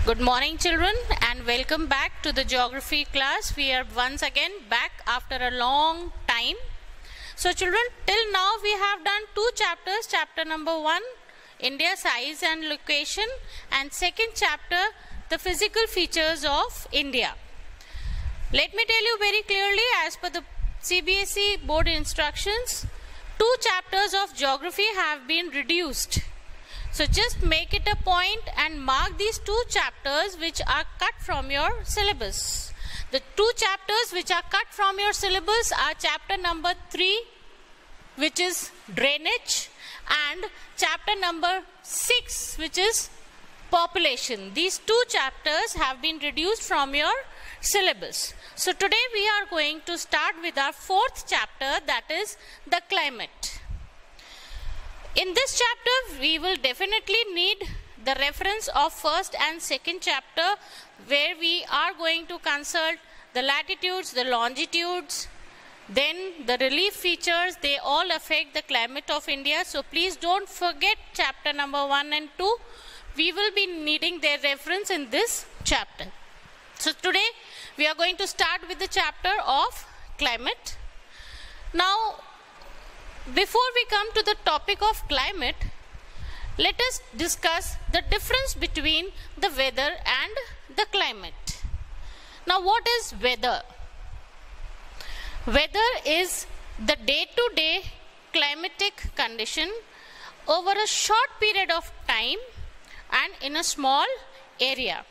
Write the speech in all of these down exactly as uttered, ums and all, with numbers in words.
Good morning children and welcome back to the geography class. We are once again back after a long time. So children, till now we have done two chapters. Chapter number one, India size and location, and second chapter, the physical features of India. Let me tell you very clearly, as per the C B S E board instructions, two chapters of geography have been reduced. So just make it a point and mark these two chapters which are cut from your syllabus. The two chapters which are cut from your syllabus are chapter number three, which is drainage, and chapter number six, which is population. These two chapters have been reduced from your syllabus. So today we are going to start with our fourth chapter, that is the climate. In this chapter, we will definitely need the reference of first and second chapter, where we are going to consult the latitudes, the longitudes, then the relief features. They all affect the climate of India. So please don't forget chapter number one and two. We will be needing their reference in this chapter. So today, we are going to start with the chapter of climate. Now, before we come to the topic of climate, let us discuss the difference between the weather and the climate. Now, what is weather? Weather is the day-to-day climatic condition over a short period of time and in a small area.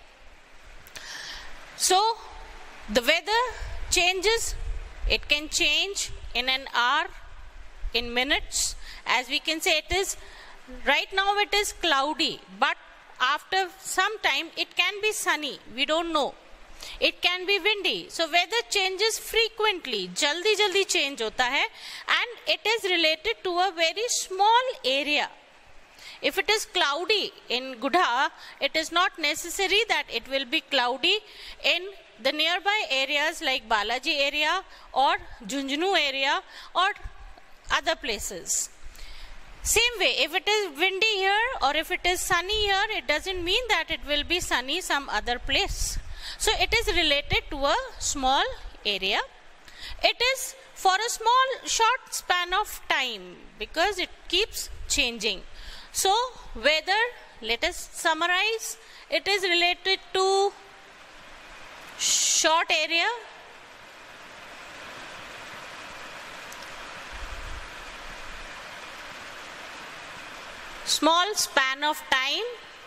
So, the weather changes. It can change in an hour, in minutes. As we can say, it is right now it is cloudy, but after some time it can be sunny. We don't know. It can be windy. So weather changes frequently. Jaldi jaldi change hota hai, and it is related to a very small area. If it is cloudy in Gudha, it is not necessary that it will be cloudy in the nearby areas like Balaji area or Junjunu area or other places. Same way, if it is windy here or if it is sunny here, it doesn't mean that it will be sunny some other place. So it is related to a small area. It is for a small short span of time because it keeps changing. So weather, let us summarize, it is related to short area, small span of time,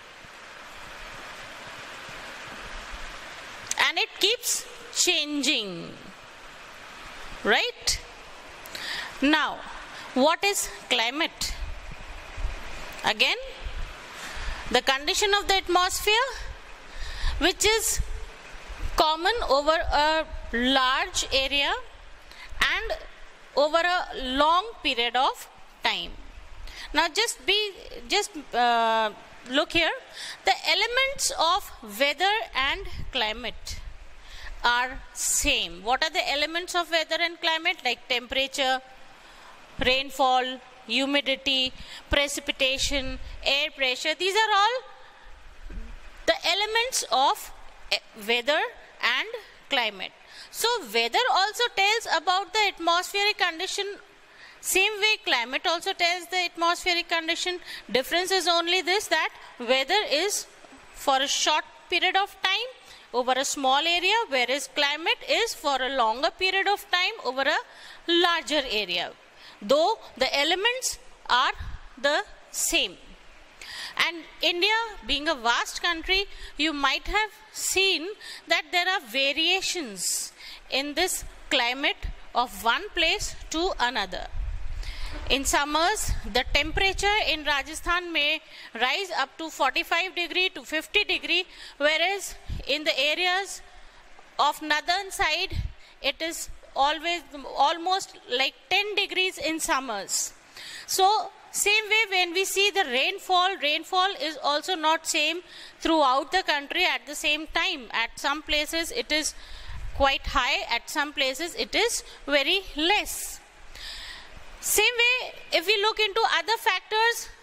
and it keeps changing, right? Now, what is climate? Again, the condition of the atmosphere which is common over a large area and over a long period of time. Now just be, just uh, look here. The elements of weather and climate are same. What are the elements of weather and climate? Like temperature, rainfall, humidity, precipitation, air pressure. These are all the elements of weather and climate. So weather also tells about the atmospheric condition. Same way, climate also tells the atmospheric condition. Difference is only this, that weather is for a short period of time over a small area, whereas climate is for a longer period of time over a larger area, though the elements are the same. And India being a vast country, you might have seen that there are variations in this climate of one place to another. In summers, the temperature in Rajasthan may rise up to forty-five degree to fifty degree, whereas in the areas of northern side, it is always almost like ten degrees in summers. So, same way when we see the rainfall, rainfall is also not same throughout the country at the same time. At some places it is quite high, at some places it is very less. Same way, if we look into other factors,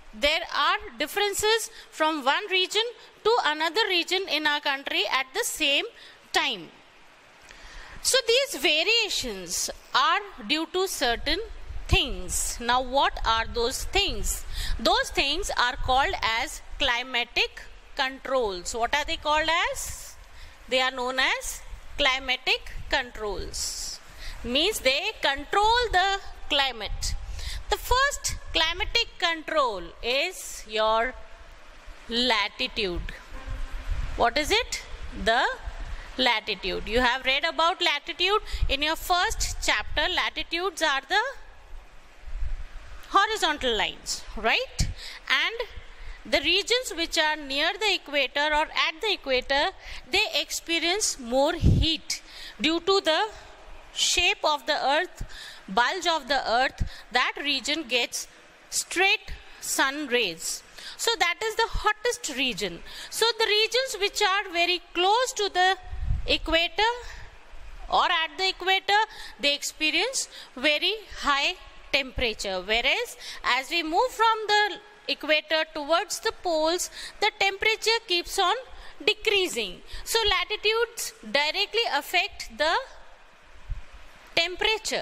there are differences from one region to another region in our country at the same time. So these variations are due to certain things. Now what are those things? Those things are called as climatic controls. What are they called as? They are known as climatic controls. Means they control the climate. The first climatic control is your latitude. What is it? The latitude. You have read about latitude in your first chapter. Latitudes are the horizontal lines, right? And the regions which are near the equator or at the equator, they experience more heat due to the shape of the earth, bulge of the earth. That region gets straight sun rays. So that is the hottest region. So the regions which are very close to the equator or at the equator, they experience very high temperature. Whereas as we move from the equator towards the poles, the temperature keeps on decreasing. So latitudes directly affect the temperature,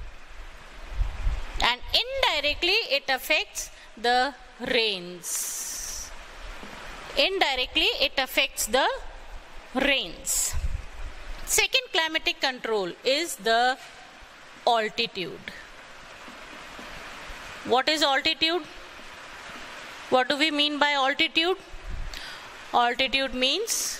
and indirectly it affects the rains. Indirectly it affects the rains. Second climatic control is the altitude. What is altitude? What do we mean by altitude? Altitude means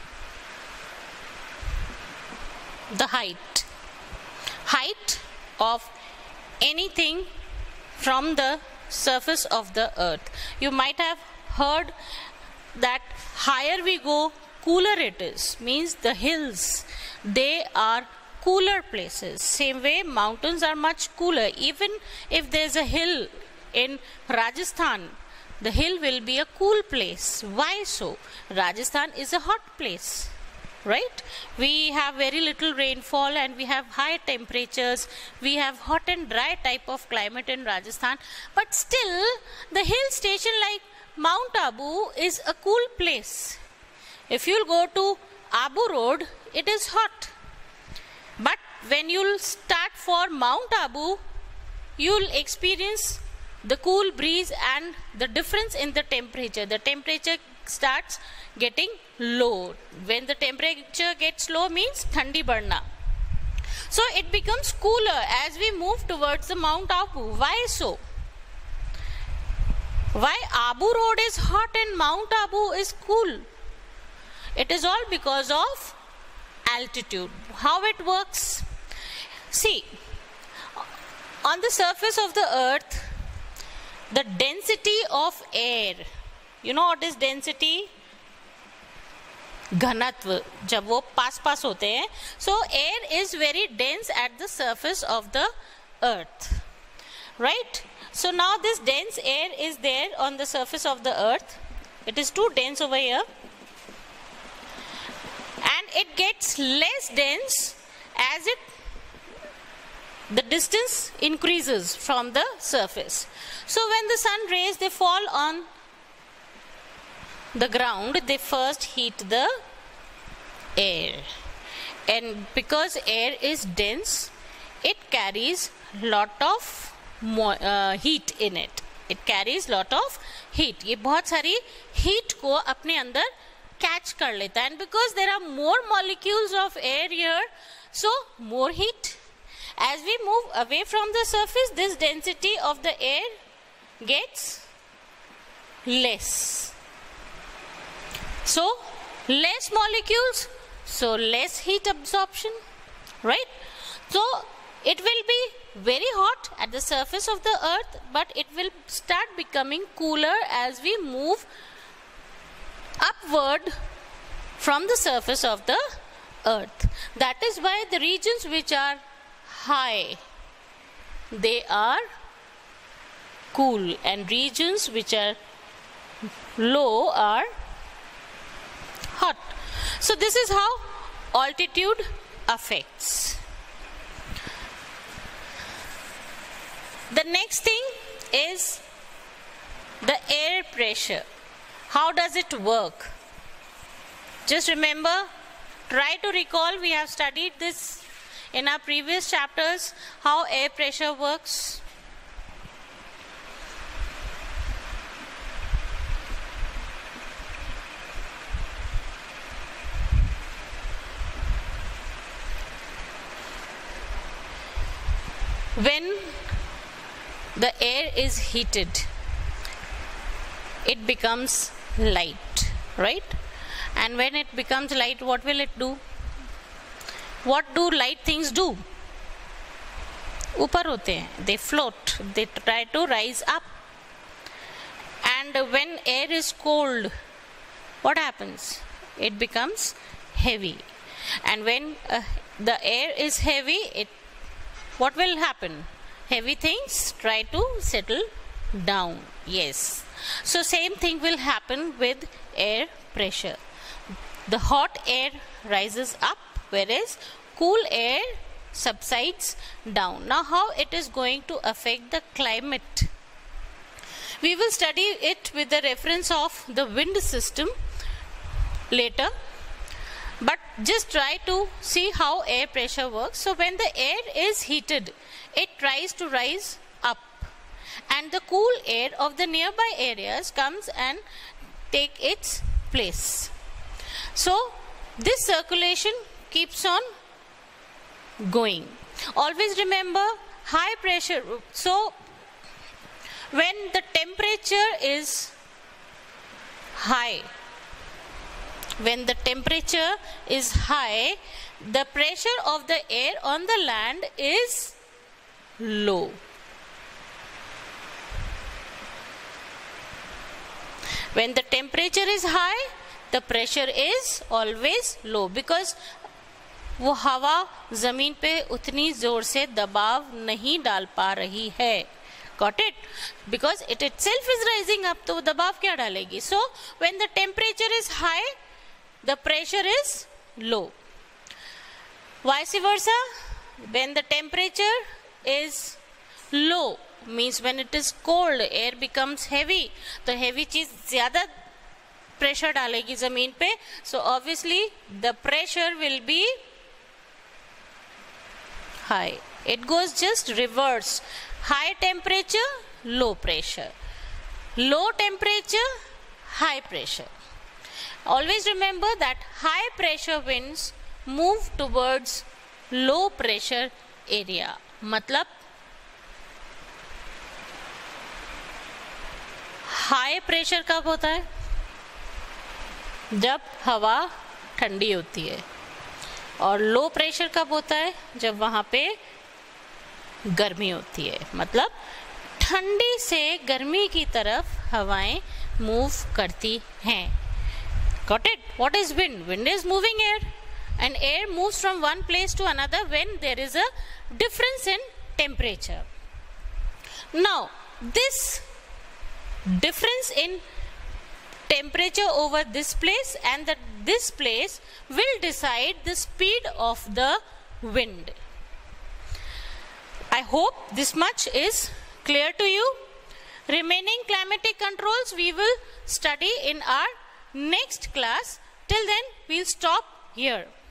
the height. Height of anything from the surface of the earth. You might have heard that higher we go, cooler it is. Means the hills, they are cooler places. Same way mountains are much cooler. Even if there is a hill in Rajasthan, the hill will be a cool place. Why so? Rajasthan is a hot place, right? We have very little rainfall and we have high temperatures. We have hot and dry type of climate in Rajasthan. But still, the hill station like Mount Abu is a cool place. If you'll go to Abu Road, it is hot. But when you'll start for Mount Abu, you'll experience the cool breeze and the difference in the temperature. The temperature starts getting low. When the temperature gets low means thandi badna. So it becomes cooler as we move towards the Mount Abu. Why so? Why Abu Road is hot and Mount Abu is cool? It is all because of altitude. How it works? See, on the surface of the earth, the density of air, you know what is density? घनत्व, जब वो पास पास होते हैं. So air is very dense at the surface of the earth, right? So now this dense air is there on the surface of the earth. It is too dense over here, and it gets less dense as it the distance increases from the surface. So when the sun rays, they fall on the ground, they first heat the air, and because air is dense, it carries lot of uh, heat in it. It carries lot of heat. ये बहुत सारी heat को अपने अंदर catch कर लेता है, and because there are more molecules of air here, so more heat. As we move away from the surface, this density of the air gets less. So less molecules, so less heat absorption, right? So it will be very hot at the surface of the earth, but it will start becoming cooler as we move upward from the surface of the earth. That is why the regions which are high, they are cool, and regions which are low are hot. So this is how altitude affects. The next thing is the air pressure. How does it work? Just remember, try to recall, we have studied this in our previous chapters, how air pressure works. When the air is heated, it becomes light, right? And when it becomes light, what will it do? What do light things do? ऊपर होते हैं, they float, they try to rise up. And when air is cold, what happens? It becomes heavy. And when uh, the air is heavy, it what will happen? Heavy things try to settle down. Yes. So same thing will happen with air pressure. The hot air rises up, whereas cool air subsides down. Now how it is going to affect the climate? We will study it with the reference of the wind system later. But just try to see how air pressure works. So when the air is heated, it tries to rise up. And the cool air of the nearby areas comes and take its place. So this circulation keeps on going. Always remember high pressure. So when the temperature is high, when the temperature is high, the pressure of the air on the land is low. When the temperature is high, the pressure is always low, because वो हवा जमीन पे उतनी जोर से दबाव नहीं डाल पा रही है. Got it? Because it itself is rising up, तो दबाव क्या डालेगी? So when the temperature is high, the pressure is low. Vice versa, when the temperature is low, means when it is cold, air becomes heavy. तो heavy चीज ज़्यादा pressure डालेगी ज़मीन पे. So obviously the pressure will be high. It goes just reverse. High temperature, low pressure. Low temperature, high pressure. Always remember that high pressure winds move towards low pressure area. मतलब high pressure कब होता है? जब हवा ठंडी होती है. और लो प्रेशर कब होता है? जब वहाँ पे गर्मी होती है. मतलब ठंडी से गर्मी की तरफ हवाएं मूव करती हैं. Got it? What is wind? Wind is moving air, and air moves from one place to another when there is a difference in temperature. Now, this difference in temperature over this place and the, this place will decide the speed of the wind. I hope this much is clear to you. Remaining climatic controls we will study in our next class. Till then, we'll stop here.